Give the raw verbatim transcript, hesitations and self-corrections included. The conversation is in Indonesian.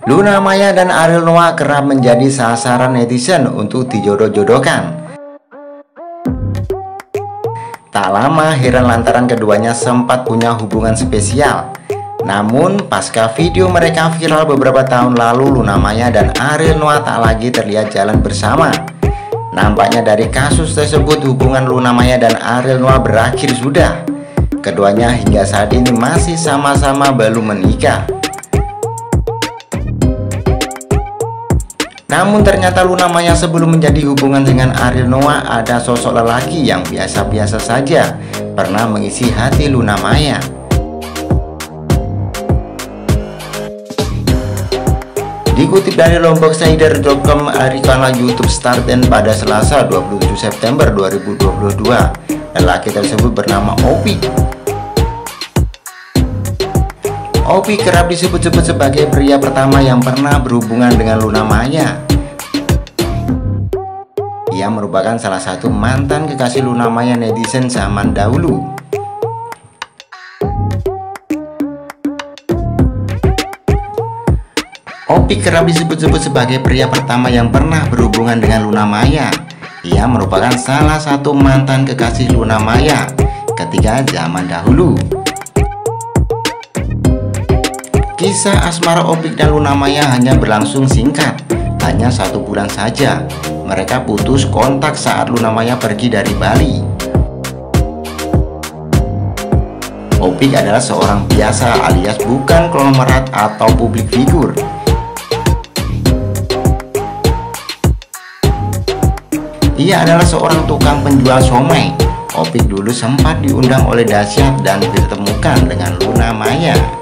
Luna Maya dan Ariel Noah kerap menjadi sasaran netizen untuk dijodoh-jodohkan. Tak lama heran lantaran keduanya sempat punya hubungan spesial. Namun pasca video mereka viral beberapa tahun lalu, Luna Maya dan Ariel Noah tak lagi terlihat jalan bersama. Nampaknya dari kasus tersebut hubungan Luna Maya dan Ariel Noah berakhir sudah. Keduanya hingga saat ini masih sama-sama belum menikah. Namun ternyata Luna Maya sebelum menjadi hubungan dengan Ariel Noah ada sosok lelaki yang biasa-biasa saja pernah mengisi hati Luna Maya. Dikutip dari lomboksinder titik com dari kanal YouTube Starten pada Selasa dua puluh tujuh September dua ribu dua puluh dua, lelaki tersebut bernama Opik. Opik kerap disebut-sebut sebagai pria pertama yang pernah berhubungan dengan Luna Maya. Ia merupakan salah satu mantan kekasih Luna Maya netizen zaman dahulu. Opik kerap disebut-sebut sebagai pria pertama yang pernah berhubungan dengan Luna Maya. Ia merupakan salah satu mantan kekasih Luna Maya ketika zaman dahulu. Kisah asmara Opik dan Luna Maya hanya berlangsung singkat, hanya satu bulan saja. Mereka putus kontak saat Luna Maya pergi dari Bali. Opik adalah seorang biasa alias bukan konglomerat atau publik figur. Ia adalah seorang tukang penjual somai. Opik dulu sempat diundang oleh Dasyat dan ditemukan dengan Luna Maya.